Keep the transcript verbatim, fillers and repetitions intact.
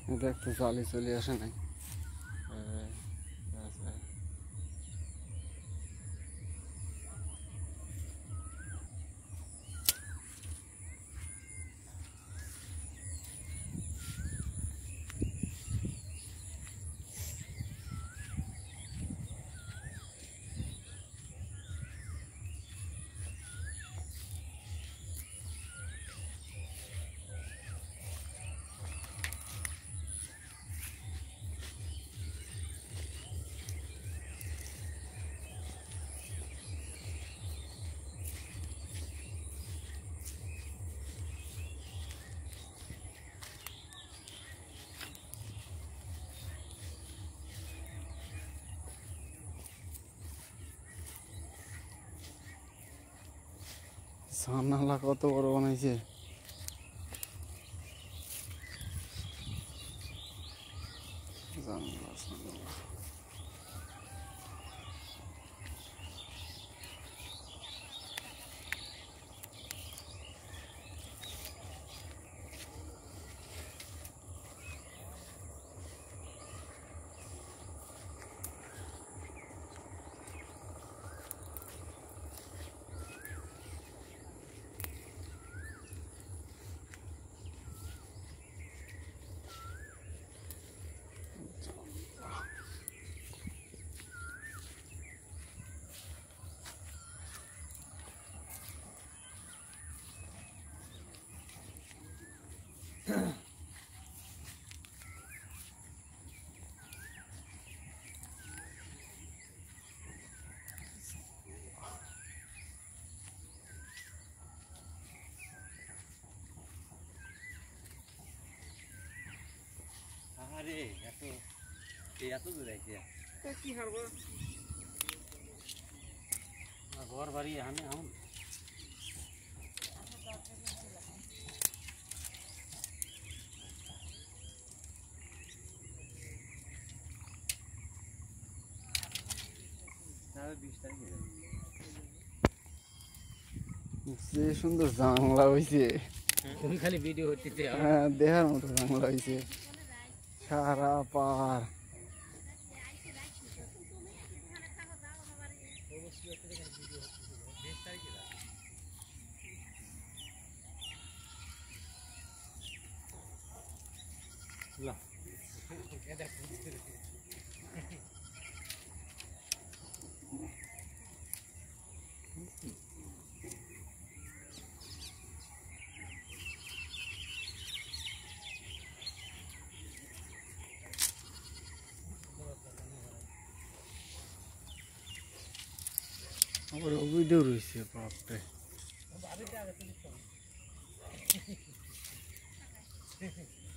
দেখতে জালি চলে আসে নাই। জানালা কত বড় বানাইছে। জানালা জানালা আরে এত এত দূর আইছে কি করব ঘর বাড়ি আমি আম যে সুন্দর জানলা হয়েছে, তুমি খালি ভিডিও করতেছে। হ্যাঁ দেখার মতো জানলা হয়েছে সারা পার। আবার ভিডিও রয়েছে বাপরে।